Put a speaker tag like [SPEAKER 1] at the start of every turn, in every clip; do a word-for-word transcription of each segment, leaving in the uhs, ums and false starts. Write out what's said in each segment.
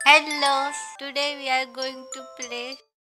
[SPEAKER 1] Hello, today we are going to play.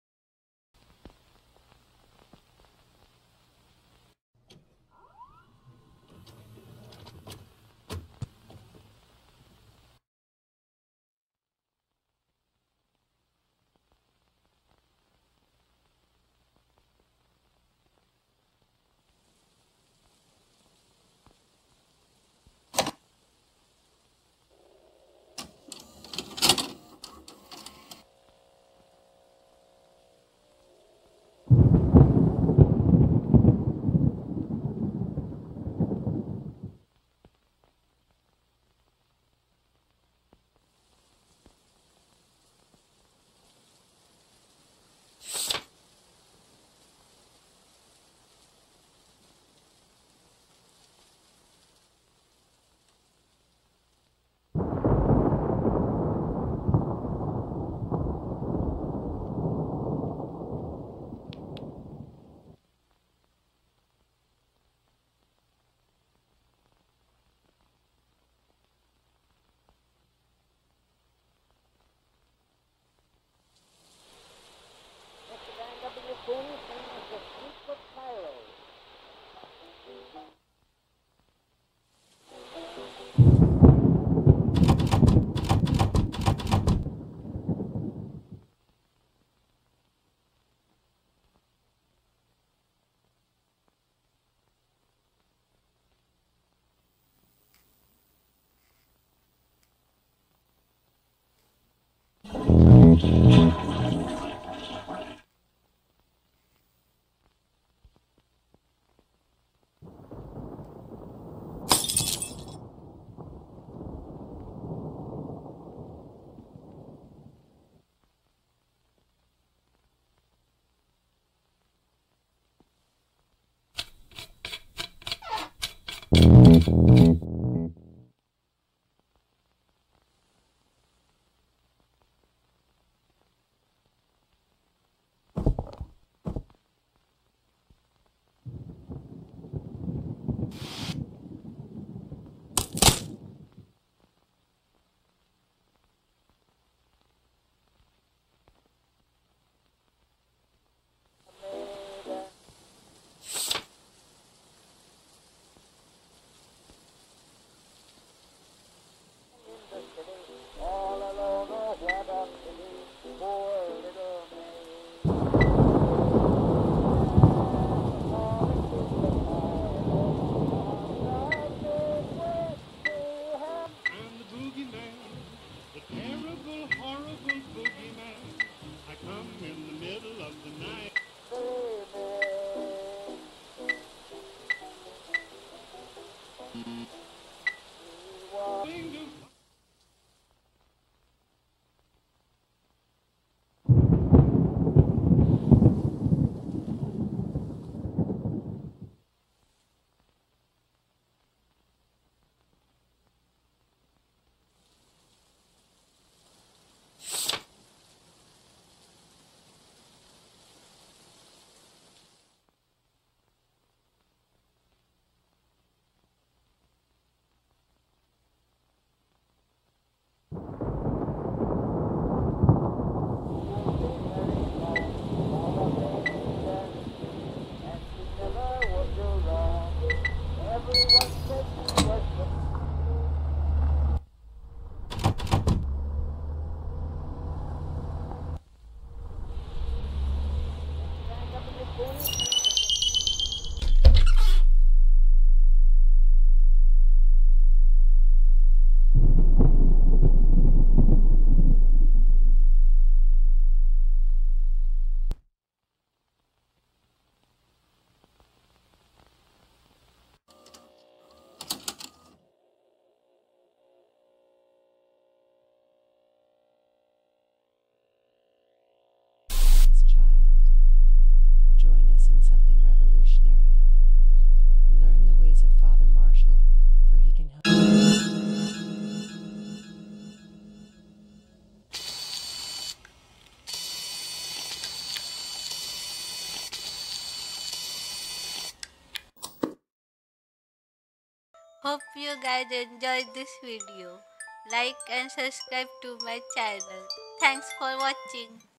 [SPEAKER 2] I'm the boogeyman, the terrible, horrible boogeyman. I come in the middle of the night. Going to
[SPEAKER 3] As child, join us in something revolutionary. Learn the ways of Father Marshall, for he can help.
[SPEAKER 1] Hope you guys enjoyed this video. like and subscribe to my channel. Thanks for watching.